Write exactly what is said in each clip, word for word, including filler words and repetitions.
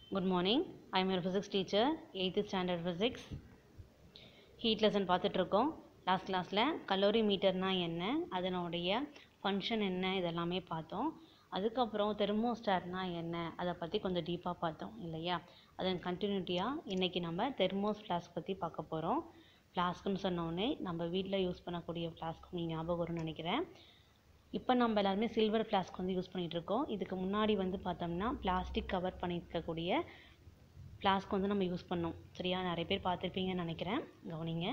Good morning. I am your physics teacher, eighth standard physics. Heat lesson பார்த்துட்டு இருக்கோம். Last கிளாஸில் calorie மீட்டர்னா என்ன, அதனுடைய ஃபங்க்ஷன் என்ன, இதெல்லாமே பார்த்தோம். அதுக்கப்புறம் தெர்மோஸ்டாட்னா என்ன, அதை பற்றி கொஞ்சம் டீப்பாக பார்த்தோம் இல்லையா. அதன் கண்டினியூட்டியாக இன்றைக்கி நம்ம தெர்மோஸ் ஃப்ளாஸ்க் பற்றி பார்க்க போகிறோம். ஃப்ளாஸ்க்குன்னு சொன்னோடனே நம்ம வீட்டில் யூஸ் பண்ணக்கூடிய ஃப்ளாஸ்க் உங்களுக்கு ஞாபகம் வரும்னு நினைக்கிறேன். இப்போ நம்ம எல்லாருமே சில்வர் ஃப்ளாஸ்க் வந்து யூஸ் பண்ணிகிட்டு இருக்கோம். இதுக்கு முன்னாடி வந்து பார்த்தோம்னா பிளாஸ்டிக் கவர் பண்ணியிருக்கக்கூடிய ஃப்ளாஸ்க் வந்து நம்ம யூஸ் பண்ணோம். சரியா, நிறைய பேர் பார்த்துருப்பீங்கன்னு நினைக்கிறேன். கவனிங்க,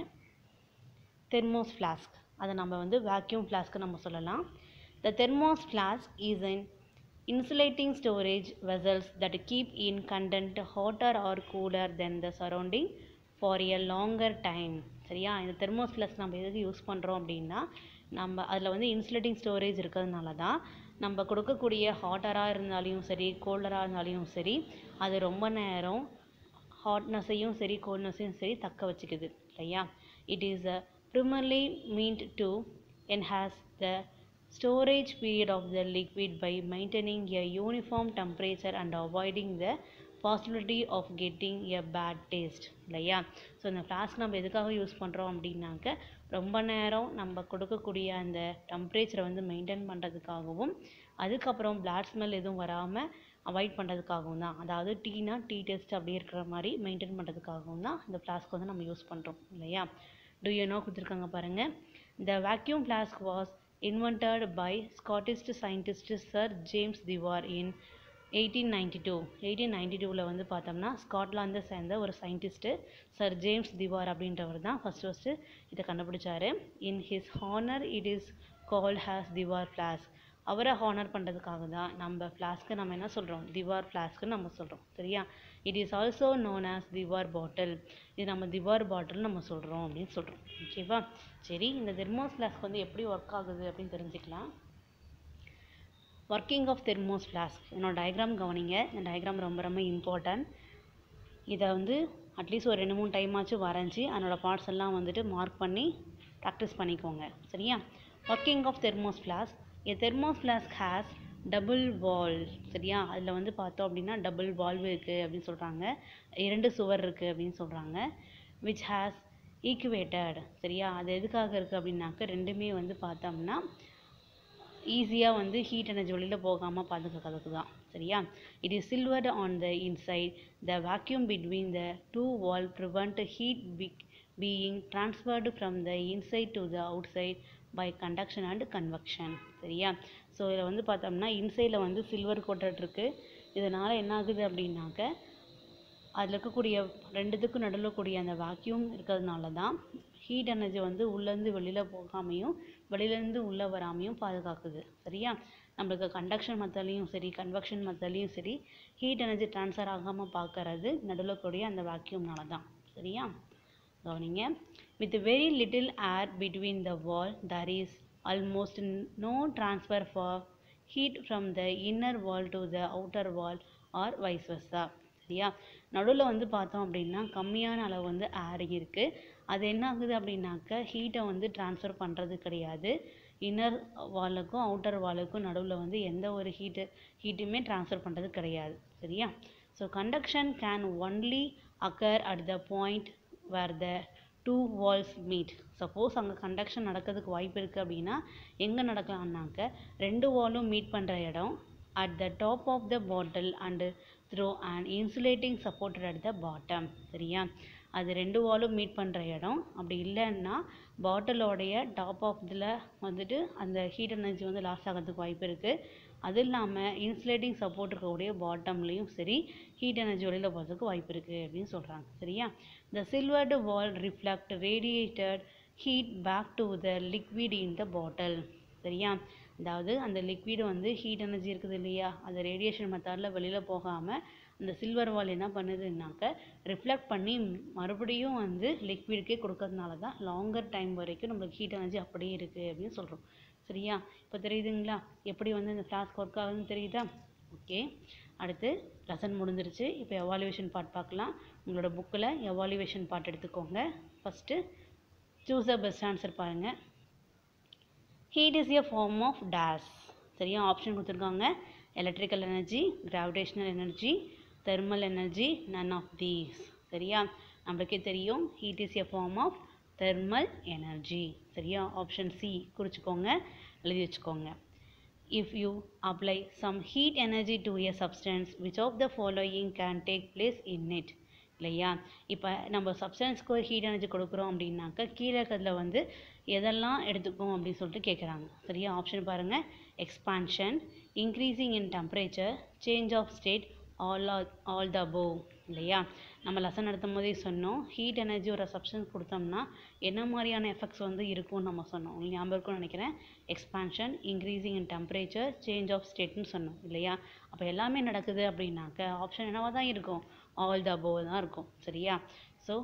தெர்மோஸ் ஃப்ளாஸ்க், அதை நம்ம வந்து வேக்யூம் ஃப்ளாஸ்க்கு நம்ம சொல்லலாம். The thermos flask is an insulating storage vessels that keep in content hotter or cooler than the surrounding for a longer time. சரியா, இந்த தெர்மோஸ் ஃப்ளாஸ்க் நம்ம எதுக்கு யூஸ் பண்ணுறோம் அப்படின்னா, நம்ம அதில் வந்து இன்சுலேட்டிங் ஸ்டோரேஜ் இருக்கிறதுனால தான் நம்ம கொடுக்கக்கூடிய ஹாட்டராக இருந்தாலையும் சரி, கோல்டராக இருந்தாலையும் சரி, அது ரொம்ப நேரம் ஹாட்னஸையும் சரி கோல்ட்னஸையும் சரி தக்க வச்சுக்குது இல்லையா. It is a primarily meant to enhance the storage period of the liquid by maintaining a uniform temperature and avoiding the possibility of getting a bad taste இல்லையா. ஸோ இந்த ஃப்ளாஸ்க் நம்ம எதுக்காக யூஸ் பண்ணுறோம் அப்படின்னாக்க, ரொம்ப நேரம் நம்ம கொடுக்கக்கூடிய அந்த டெம்பரேச்சரை வந்து மெயின்டைன் பண்ணுறதுக்காகவும், அதுக்கப்புறம் பிளாட் ஸ்மெல் எதுவும் வராமல் அவாய்ட் பண்ணுறதுக்காகவும் தான். அதாவது டீனா டீ டேஸ்ட் அப்படி இருக்கிற மாதிரி மெயின்டைன் பண்ணுறதுக்காகவும் தான் இந்த ஃப்ளாஸ்க் வந்து நம்ம யூஸ் பண்ணுறோம் இல்லையா. Do you know கொடுத்துருக்காங்க பாருங்கள். The vacuum flask was invented by Scottish scientist Sir James Dewar in eighteen ninety two. Eighteen ninety டூவில் வந்து பார்த்தோம்னா ஸ்காட்லாந்தை சேர்ந்த ஒரு சயின்டிஸ்ட்டு சர் ஜேம்ஸ் திவார் அப்படின்றவர் தான் ஃபஸ்ட்டு ஃபஸ்ட்டு இதை கண்டுபிடிச்சாரு. In his honour it is called as Dewar flask. அவரை ஹானர் பண்ணுறதுக்காக தான் நம்ம ஃப்ளாஸ்க்கு நம்ம என்ன சொல்கிறோம், திவார் ஃப்ளாஸ்க்குன்னு நம்ம சொல்கிறோம். சரியா, it is also known as Dewar bottle. இது நம்ம திவார் பாட்டில் நம்ம சொல்கிறோம் அப்படின்னு சொல்கிறோம். ஓகேவா. சரி, இந்த தெர்மோஸ் ஃப்ளாஸ்க் வந்து எப்படி ஒர்க் ஆகுது அப்படின்னு தெரிஞ்சுக்கலாம். ஒர்க்கிங் ஆஃப் தெர்மோஸ் ஃப்ளாஸ்க், என்னோட டயக்ராம் கவனிங்க. இந்த டயக்ராம் ரொம்ப ரொம்ப இம்பார்ட்டன்ட். இதை வந்து அட்லீஸ்ட் ஒரு ரெண்டு மூணு டைம் ஆச்சு வரைஞ்சி அதனோட பார்ட்ஸ் எல்லாம் வந்துட்டு மார்க் பண்ணி ப்ராக்டிஸ் பண்ணிக்கோங்க. சரியா. Working of thermos flask. A thermos flask has double wall. சரியா, அதில் வந்து பார்த்தோம் அப்படின்னா டபுள் வால்வ் இருக்குது அப்படின்னு சொல்கிறாங்க, இரண்டு சுவர் இருக்குது அப்படின்னு சொல்கிறாங்க. Which has evacuated. சரியா, அது எதுக்காக இருக்குது அப்படின்னாக்க, ரெண்டுமே வந்து பார்த்தோம்னா ஈஸியாக வந்து ஹீட் எனர்ஜி வெளியில் போகாமல் பார்த்துக்கிறதுக்கு தான். சரியா. It is silvered on the inside. The vacuum between the two wall prevent heat pick being transferred from the inside to the outside by conduction and convection. சரியா. ஸோ இதில் வந்து பார்த்தோம்னா இன்சைடில் வந்து சில்வர் கோட்டட் இருக்குது. இதனால் என்ன ஆகுது அப்படின்னாக்க, அதில் இருக்கக்கூடிய ரெண்டுத்துக்கும் நடுவில் கூடிய அந்த வேக்யூம் இருக்கிறதுனால தான் ஹீட் எனர்ஜி வந்து உள்ளேருந்து வெளியில் போகாமையும் வெளியிலேருந்து உள்ளே வராமையும் பாதுகாக்குது. சரியா, நம்மளுக்கு கண்டக்ஷன் மெத்தட்லையும் சரி கன்வெக்ஷன் மெத்தட்லையும் சரி ஹீட் எனர்ஜி ட்ரான்ஸ்ஃபர் ஆகாமல் பார்க்கறது நடுவில் கூடிய அந்த வேக்யூம்னால தான். சரியா, கவனிங்க. With very little air between the wall there is almost no transfer for heat from the inner wall to the outer wall or vice versa. சரியா, நடுவில் வந்து பார்த்தோம் அப்படின்னா கம்மியான அளவு வந்து ஏர் இருக்குது. அது என்ன ஆகுது அப்படின்னாக்க, ஹீட்டை வந்து ட்ரான்ஸ்ஃபர் பண்ணுறது கிடையாது. இன்னர் வாலுக்கும் அவுட்டர் வாலுக்கும் நடுவில் வந்து எந்த ஒரு ஹீட்டு ஹீட்டுமே ட்ரான்ஸ்ஃபர் பண்ணுறது கிடையாது. சரியா. So conduction can only occur at the point where the two walls meet. Suppose அங்கே கண்டக்ஷன் நடக்கிறதுக்கு வாய்ப்பு இருக்குது அப்படின்னா எங்கே நடக்கலாம்னாக்க, ரெண்டு வாலும் மீட் பண்ணுற இடம் at the top of the bottle and through an insulating supported at the bottom. சரியா, அது ரெண்டு வாலும் மீட் பண்ணுற இடம். அப்படி இல்லைன்னா பாட்டிலோடைய டாப் ஆஃப் இதில் வந்துட்டு அந்த ஹீட் எனர்ஜி வந்து லாஸ் ஆகிறதுக்கு வாய்ப்பு இருக்குது. அது இல்லாமல் இன்சுலேட்டிங் சப்போர்ட் இருக்கக்கூடிய பாட்டம்லேயும் சரி ஹீட் எனர்ஜி வெளியில் போகிறதுக்கு வாய்ப்பு இருக்குது அப்படின்னு சொல்கிறாங்க. சரியா. The silvered wall reflect radiated heat back to the liquid in the bottle. சரியா, அதாவது அந்த லிக்விடு வந்து ஹீட் எனர்ஜி இருக்குது இல்லையா, அது ரேடியேஷன் மெத்தடில் வெளியில் போகாமல் அந்த சில்வர் வால் என்ன பண்ணுதுன்னாக்க ரிஃப்ளெக்ட் பண்ணி மறுபடியும் வந்து லிக்விடுக்கே கொடுக்கறதுனால தான் லாங்கர் டைம் வரைக்கும் நம்மளுக்கு ஹீட் எனர்ஜி அப்படியே இருக்குது அப்படின்னு சொல்கிறோம். சரியா, இப்போ தெரியுதுங்களா எப்படி வந்து இந்த ஃப்ளாஸ்க் ஒர்க் ஆகுதுன்னு தெரியுதா. ஓகே, அடுத்து லெசன் முடிஞ்சிருச்சு. இப்போ எவாலுவேஷன் பார்ட் பார்க்கலாம். உங்களோட புக்கில் எவாலுவேஷன் பார்ட் எடுத்துக்கோங்க. First choose the best answer பாருங்கள். Heat is a form of days. சரியா, ஆப்ஷன் கொடுத்துருக்காங்க. Electrical energy, gravitational energy, thermal energy, none of these. சரியா, நம்மளுக்கே தெரியும் heat is a form of thermal energy. சரியா, option C குறிச்சுக்கோங்க, எழுதி வச்சுக்கோங்க. If you apply some heat energy to a substance, which of the following can take place in it? இல்லையா, இப்போ நம்ம சப்ஸ்டன்ஸ்க்கு ஒரு ஹீட் எனர்ஜி கொடுக்குறோம் அப்படின்னாக்கா கீழே இருக்கிறதுல வந்து எதெல்லாம் எடுத்துக்கும் அப்படின்னு சொல்லிட்டு கேட்குறாங்க. சரியா, ஆப்ஷன் பாருங்கள். Expansion, increasing in temperature, change of state, all all the above. இல்லையா, நம்ம லெசன் நடத்தும் போதே சொன்னோம் ஹீட் எனர்ஜி ஒரு சப்ஸ்டன்ஸ் கொடுத்தோம்னா என்ன மாதிரியான எஃபெக்ட்ஸ் வந்து இருக்கும்னு நம்ம சொன்னோம். உங்களுக்கு ஞாபகம் இருக்கும்னு நினைக்கிறேன். Expansion, increasing in temperature, change of ஸ்டேட்னு சொன்னோம் இல்லையா. அப்போ எல்லாமே நடக்குது அப்படின்னாக்க ஆப்ஷன் என்னவாக தான் இருக்கும்? ஆல் த அபோவ் தான் இருக்கும். சரியா, so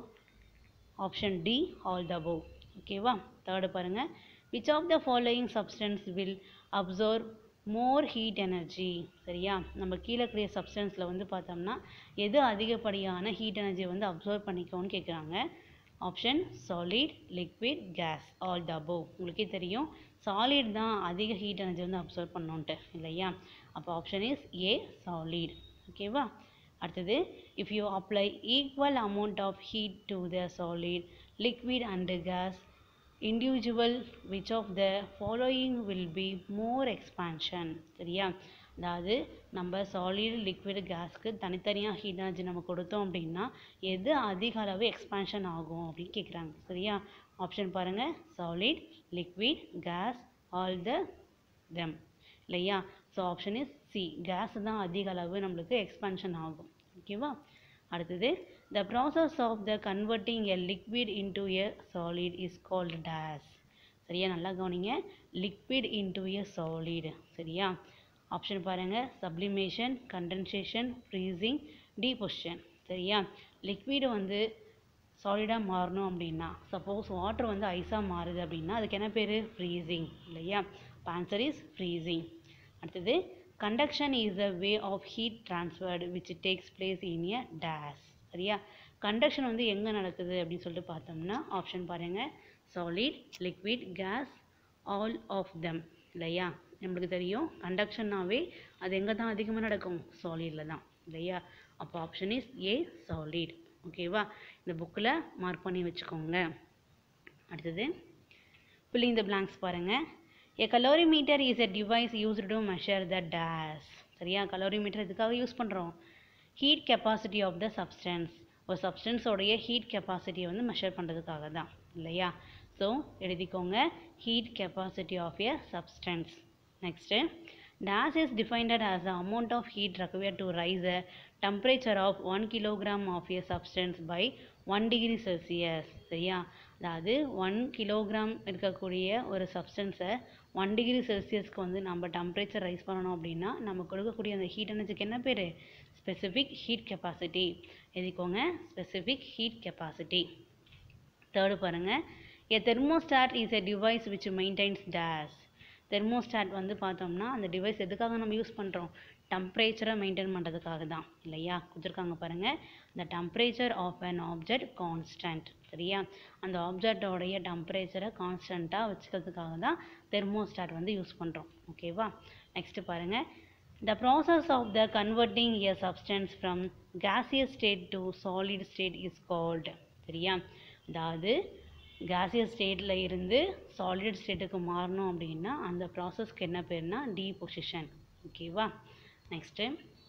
option D all the above. ஓகேவா. தேர்டு பாருங்கள். Which of the following substance will absorb more heat energy? சரியா, நம்ம கீழே இருக்கிற சப்ஸ்டன்ஸில் வந்து பார்த்தோம்னா எது அதிகப்படியான ஹீட் எனர்ஜி வந்து அப்சர்வ் பண்ணிக்கோன்னு கேட்குறாங்க. Option solid, liquid, gas, all the above. உங்களுக்கே தெரியும் சாலிட் தான் அதிக ஹீட் எனர்ஜி வந்து அப்சர்வ் பண்ணோன்ட்டு இல்லையா. அப்போ ஆப்ஷன் இஸ் ஏ சாலிட். ஓகேவா. அடுத்தது, if you apply equal amount of heat to the solid, liquid and gas individual, which of the following will be more expansion? சரியா, அதாவது நம்ம சாலிட், லிக்விட், கேஸ்க்கு தனித்தனியாக ஹீட் எனர்ஜி நம்ம கொடுத்தோம் அப்படின்னா எது அதிக அளவு எக்ஸ்பான்ஷன் ஆகும் அப்படின்னு கேட்குறாங்க. சரியா, ஆப்ஷன் பாருங்கள். Solid, liquid, gas, all the them. இல்லையா, so option is C, gas தான் அதிக அளவு நம்மளுக்கு எக்ஸ்பான்ஷன் ஆகும். ஓகேவா. அடுத்தது, the process of the converting a liquid into a solid is called dash. சரியா, நல்லா கவனிங்க. liquid into a solid. சரியா, ஆப்ஷன் பாருங்க. sublimation, condensation, freezing, deposition. சரியா, லிக்விட் வந்து சாலிடாக மாறணும் அப்படின்னா, சப்போஸ் வாட்டர் வந்து ஐஸாக மாறுது அப்படின்னா அதுக்கு என்ன பேர்? ஃப்ரீசிங். இல்லையா, ஆன்சர் இஸ் ஃப்ரீசிங். அடுத்தது, conduction is a way of heat transferred which takes place in a dash. சரியா, கண்டக்ஷன் வந்து எங்கே நடக்குது அப்படின்னு சொல்லிட்டு பார்த்தோம்னா ஆப்ஷன் பாருங்கள். Solid, liquid, gas, all of them. இல்லையா, நம்மளுக்கு தெரியும் கண்டக்ஷன்னாவே அது எங்கே தான் அதிகமாக நடக்கும்? சாலிடில் தான். இல்லையா, அப்போ ஆப்ஷன் இஸ் ஏ சாலிட். ஓகேவா, இந்த புக்கில் மார்க் பண்ணி வச்சுக்கோங்க. அடுத்தது, filling the blanks பாருங்கள். A calorimeter is a device used to measure the dash. சரியா, calorimeter எதுக்காக யூஸ் பண்ணுறோம்? Heat capacity of the substance. ஒரு சப்ஸ்டன்ஸோடைய ஹீட் கெப்பாசிட்டியை வந்து மெஷர் பண்ணுறதுக்காக தான். இல்லையா, ஸோ எழுதிக்கோங்க heat capacity of a substance. Next, dash is defined as the amount of heat required to raise the temperature of one kilogram of a substance by one degree Celsius. சரியா, அதாவது one kilogram இருக்கக்கூடிய ஒரு சப்ஸ்டன்ஸை one degree செல்சியஸ்க்கு வந்து நம்ம temperature rice பண்ணணும் அப்படின்னா நம்ம கொடுக்கக்கூடிய அந்த ஹீட் எனர்ஜிக்கு என்ன பேர்? Specific heat capacity. எழுதிக்கோங்க, ஸ்பெசிஃபிக் ஹீட் கெப்பாசிட்டி. தேர்டு பாருங்கள். A thermostat is a device which maintains dash. Thermostat வந்து பார்த்தோம்னா அந்த டிவைஸ் எதுக்காக நம்ம யூஸ் பண்ணுறோம்? டெம்பரேச்சரை மெயின்டைன் பண்ணுறதுக்காக தான். இல்லையா, கொடுத்துருக்காங்க பாருங்கள். the temperature of an object constant. சரியா, அந்த ஆப்ஜெக்டோடைய டெம்பரேச்சரை கான்ஸ்டண்ட்டாக வச்சுக்கிறதுக்காக தான் தெர்மோஸ்டாட் வந்து யூஸ் பண்ணுறோம். ஓகேவா. நெக்ஸ்ட்டு பாருங்கள். the process of the converting a substance from gaseous state to solid state is called. சரியா, அதாவது gaseous ஸ்டேட்டில் இருந்து சாலிட் ஸ்டேட்டுக்கு மாறணும் அப்படின்னா அந்த ப்ராசஸ்க்கு என்ன பேர்னா டீபொசிஷன். ஓகேவா. Next,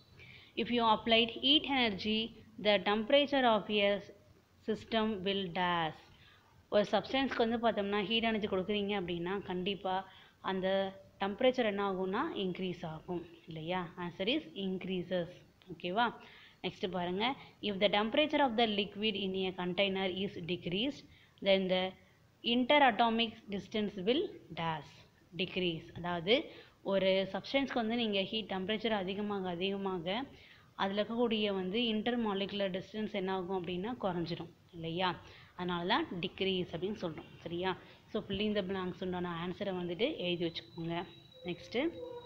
if you applied heat energy, the temperature of a system will dash. ஒரு சப்ஸ்டன்ஸ்க்கு வந்து பார்த்தோம்னா ஹீட் எனர்ஜி கொடுக்குறீங்க அப்படின்னா கண்டிப்பாக அந்த டெம்பரேச்சர் என்ன ஆகும்னா இன்க்ரீஸ் ஆகும். இல்லையா, ஆன்சர் இஸ் இன்க்ரீசஸ். ஓகேவா. நெக்ஸ்ட் பாருங்கள். if the temperature of the liquid in a container is decreased, then the interatomic distance will dash decrease. அதாவது ஒரு சப்ஸ்டன்ஸ்க்கு வந்து நீங்கள் ஹீட் டெம்பரேச்சர் அதிகமாக அதிகமாக அதில் இருக்கக்கூடிய வந்து இன்டர் மாலிகுலர் டிஸ்டன்ஸ் என்ன ஆகும் அப்படின்னா குறைஞ்சிடும். இல்லையா, அதனால தான் டிக்ரீஸ் அப்படின்னு சொல்கிறோம். சரியா, ஸோ ஃபில்லிங் த பிளாங்க்ஸ் உண்டான ஆன்சரை வந்துட்டு எழுதி வச்சுக்கோங்க. Next,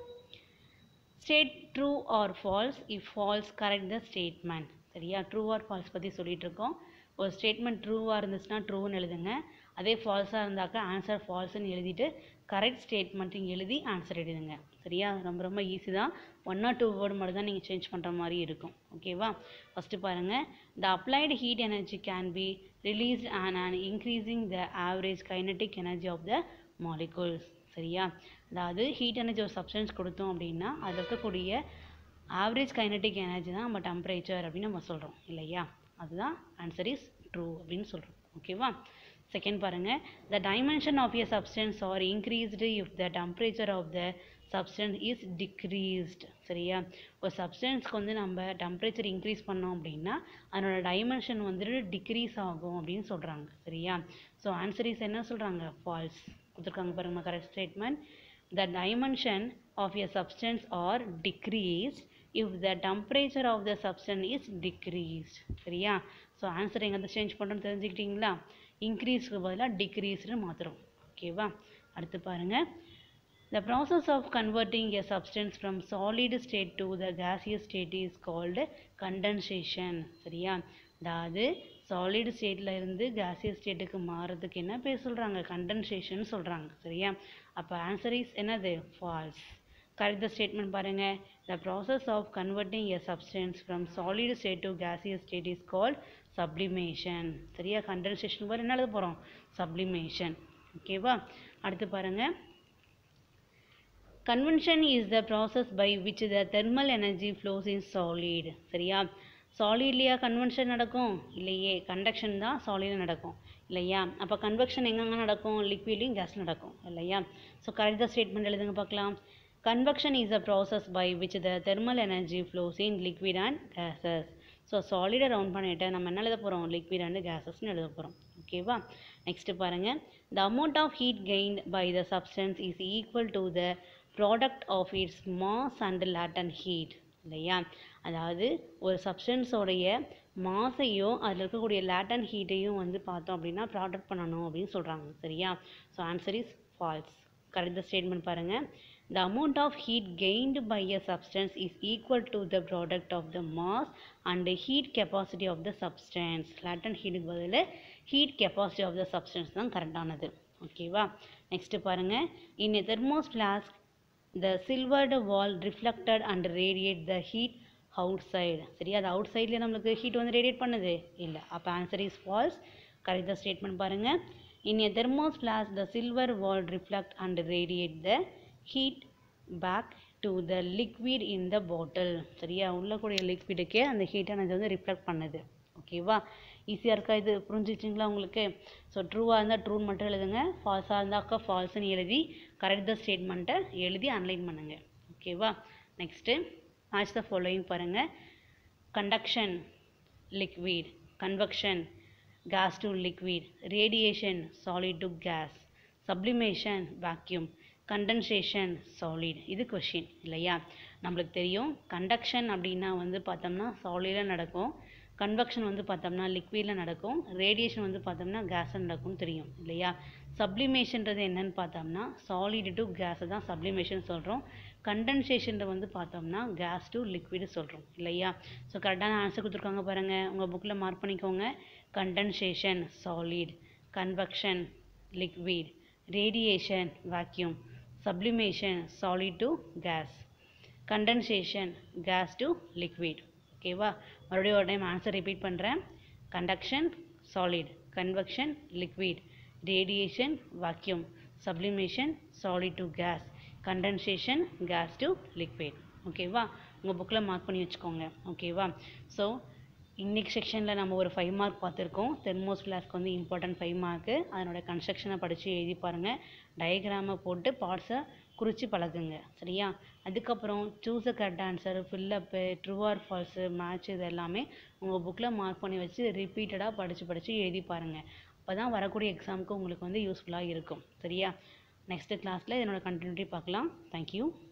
state true or false. If false correct the statement. சரியா, ட்ரூ ஆர் ஃபால்ஸ் பற்றி சொல்லிகிட்டு இருக்கோம். ஒரு ஸ்டேட்மெண்ட் ட்ரூவாக இருந்துச்சுன்னா ட்ரூன்னு எழுதுங்க. அதே ஃபால்ஸாக இருந்தாக்கா ஆன்சர் ஃபால்ஸ்ன்னு எழுதிட்டு கரெக்ட் ஸ்டேட்மெண்ட்டையும் எழுதி ஆன்சர் எழுதுங்க. சரியா? ரொம்ப ரொம்ப ஈஸி தான். ஒன் ஆர் டூ வேர்டு மட்டும் தான் நீங்கள் சேஞ்ச் பண்ணுற மாதிரி இருக்கும். ஓகேவா? ஃபஸ்ட்டு பாருங்கள், the applied heat energy can be released and and increasing the average kinetic energy of the molecules. சரியா? அதாவது ஹீட் எனர்ஜி ஒரு சப்ஸ்டன்ஸ் கொடுத்தோம் அப்படின்னா அதில் இருக்கக்கூடிய ஆவரேஜ் கைனட்டிக் எனர்ஜி தான் நம்ம டெம்பரேச்சர் அப்படின்னு நம்ம சொல்கிறோம் இல்லையா? அதுதான் ஆன்சர் இஸ் ட்ரூ அப்படின்னு சொல்கிறோம். ஓகேவா? செகண்ட் பாருங்கள், the dimension of a substance are increased if the temperature of the substance is decreased. சரியா? ஒரு சப்ஸ்டன்ஸ்க்கு வந்து நம்ம டெம்பரேச்சர் இன்க்ரீஸ் பண்ணோம் அப்படின்னா அதனோட டைமென்ஷன் வந்துட்டு டிக்ரீஸ் ஆகும் அப்படின்னு சொல்கிறாங்க. சரியா? ஸோ ஆன்சர் இஸ் என்ன சொல்கிறாங்க? ஃபால்ஸ் கொடுத்துருக்காங்க பாருங்க. Correct statement, the dimension of a substance are decreased if the temperature of the substance is decreased. சரியா? ஸோ ஆன்சர் எங்கே சேஞ்ச் பண்ணுறோன்னு தெரிஞ்சுக்கிட்டீங்களா? இன்க்ரீஸ்க்கு பதிலாக டிக்ரீஸ்னு மாற்றுறோம். ஓகேவா? அடுத்து பாருங்கள், the process of converting a substance from solid state to the gaseous state is called condensation. சரியா? அதாவது சாலிட் ஸ்டேட்டில் இருந்து gaseous ஸ்டேட்டுக்கு மாறுறதுக்கு என்ன பேர் சொல்கிறாங்க? கண்டென்சேஷன் சொல்கிறாங்க. சரியா? அப்போ ஆன்சர் இஸ் என்னது? ஃபால்ஸ். Correct the statement பாருங்க. The process of converting a substance from solid state to gaseous state is called sublimation. சரியா? condensation வர என்ன எழுத போகிறோம்? sublimation. ஓகேவா? அடுத்து பாருங்க, convection is the process by which the thermal energy flows in solid. சரியா? சாலிட்லையா கன்வென்ஷன் நடக்கும்? இல்லையே, கண்டக்ஷன் தான் சாலிடில் நடக்கும் இல்லையா? அப்போ கன்வெக்ஷன் எங்கெங்கே நடக்கும்? லிக்விட்லையும் கேஸ் நடக்கும் இல்லையா? ஸோ கரெக்ட் த ஸ்டேட்மெண்ட் எழுதுங்க பார்க்கலாம். Convection is a process by which the thermal energy flows in liquid and gases. So சாலிடை ரவுண்ட் பண்ணிவிட்டு நம்ம என்ன எழுத போகிறோம்? லிக்விட் அண்ட் கேஸஸ்ன்னு எழுத போகிறோம். ஓகேவா? நெக்ஸ்ட்டு பாருங்கள், the amount of heat gained by the substance is equal to the product of its mass and latent heat. இல்லையா? அதாவது ஒரு சப்ஸ்டன்ஸோடைய மாஸையும் அதில் இருக்கக்கூடிய லேட்டன் ஹீட்டையும் வந்து பார்த்தோம் அப்படின்னா ப்ராடக்ட் பண்ணணும் அப்படின்னு சொல்கிறாங்க. சரியா? So answer is false. Correct the statement பாருங்கள், the amount of heat gained by a substance is equal to the product of the mass and the heat capacity of the substance. latent heat க்கு பதிலா heat capacity of the substance தான் கரெக்டானது. ஓகேவா? Next பாருங்க, in a thermos flask the silvered wall reflected and radiate the heat outside. சரியா? அது out சைட்லேயே நம்மளுக்கு heat வந்து ரேடியேட் பண்ணுது இல்லை. அப்போ answer is false. Correct the statement பாருங்க, in a thermos flask the silver wall reflect and radiate the heat back to the liquid in the bottle. சரியா? உள்ளக்கூடிய லிக்விடுக்கே அந்த ஹீட் எனர்ஜி வந்து ரிஃப்ளெக்ட் பண்ணுது. ஓகேவா? ஈஸியாக இருக்கா? இது புரிஞ்சிச்சிங்களா உங்களுக்கு? ஸோ ட்ரூவாக இருந்தால் ட்ரூன்னு மட்டும் எழுதுங்க, ஃபால்ஸாக இருந்தாக்கா ஃபால்ஸ்ன்னு எழுதி கரெக்ட் த ஸ்டேட்மெண்ட்டை எழுதி அன்லைன் பண்ணுங்கள். ஓகேவா? நெக்ஸ்ட்டு மேட்ச் த ஃபாலோயிங் பாருங்கள். Conduction liquid, convection gas to liquid, radiation solid to gas, sublimation vacuum, condensation solid. இது கொஷின் இல்லையா? நம்மளுக்கு தெரியும் கண்டக்ஷன் அப்படின்னா வந்து பார்த்தோம்னா சாலிடில் நடக்கும், கன்வெக்ஷன் வந்து பார்த்தோம்னா லிக்விடில் நடக்கும், ரேடியேஷன் வந்து பார்த்தோம்னா கேஸில் நடக்கும்னு தெரியும் இல்லையா? சப்ளிமேஷன்றது என்னன்னு பார்த்தோம்னா சாலிடு டு கேஸை தான் சப்ளிமேஷன் சொல்கிறோம். கண்டென்சேஷன் வந்து பார்த்தோம்னா கேஸ் டு லிக்விடு சொல்கிறோம் இல்லையா? ஸோ கரெக்டான ஆன்சர் கொடுத்துருக்காங்க பாருங்கள், உங்கள் புக்கில் மார்க் பண்ணிக்கோங்க. Condensation solid, convection liquid, radiation vacuum, sublimation solid to gas, condensation gas to liquid. ஓகேவா? மறுபடியும் ஒரு டைம் ஆன்சர் ரிப்பீட் பண்ணுறேன். Conduction solid, convection liquid, radiation vacuum, sublimation solid to gas, condensation gas to liquid. ஓகேவா? உங்கள் புக்கில் mark பண்ணி வச்சுக்கோங்க. ஓகேவா? ஸோ இன்றைக்கி செக்ஷனில் நம்ம ஒரு ஃபைவ் மார்க் பார்த்துருக்கோம். தெர்மோஸ் ஃப்ளாஸ்க்கு வந்து இம்பார்ட்டன்ட் ஃபைவ் மார்க்கு. அதனோட கன்ஸ்ட்ரக்ஷனை படித்து எழுதி பாருங்கள், டயக்ராமை போட்டு பார்ட்ஸை குறித்து பழகுங்க. சரியா? அதுக்கப்புறம் choose a correct answer, fill up, true or false, match, இது எல்லாமே உங்கள் புக்கில் மார்க் பண்ணி வச்சு ரிப்பீட்டடாக படித்து படித்து எழுதி பாருங்கள். அப்போ தான் வரக்கூடிய எக்ஸாமுக்கு உங்களுக்கு வந்து யூஸ்ஃபுல்லாக இருக்கும். சரியா? நெக்ஸ்ட்டு கிளாஸில் இதனோட கண்டினியூட்டி பார்க்கலாம். தேங்க்யூ.